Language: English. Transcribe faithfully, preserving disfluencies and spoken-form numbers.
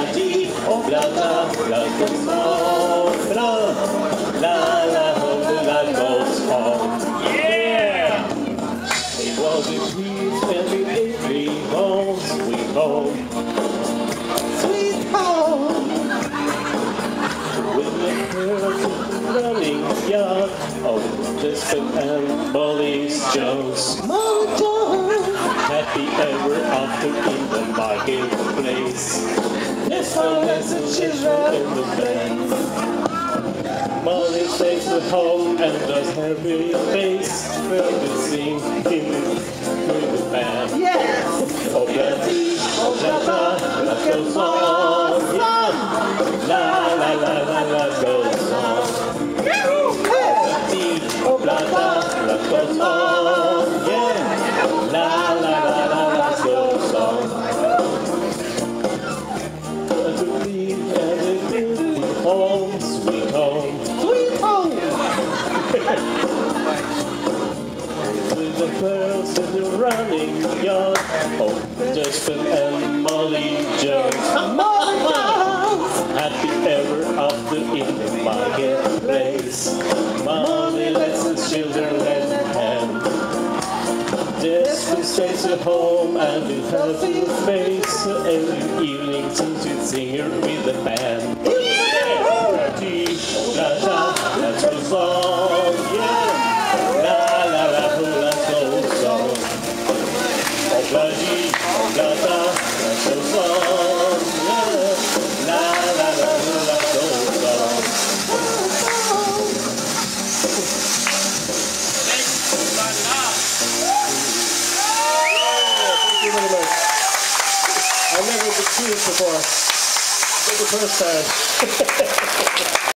Obladi, oblada, blood goes on, blood. La la ho, the blood goes on. Yeah! It was a sweet and we ate three home, sweet home. Sweet home! With the girls running yard of Jesper and Molly's Jones. Molly Jones! Happy ever after in the marketplace. Yes, for as the children in the band. Molly takes her home and does happy face. Well, we sing in with the band. Yes! Oh, Betty, oh, Tata, let's go song. Yeah! La, la, la, la, la, go song. Betty, oh, Tata, let's go song. Yeah! La, la, la, la, let's go song. To leave and it will be home, sweet home. Sweet home! With the girls in the running yard, oh, Jesper and Molly Jones. Molly Jones! Happy ever after in the marketplace. Molly lets the children lend a hand. Jesper stays at home and with happy face. Every evening seems to sing her with the band. La la, let's go song, yeah. La la la, let's go song. Oh, bloody, oh, blada, let's go song, yeah. La la la, let's go song. Thank you very much. I've never been seen before. For the first time.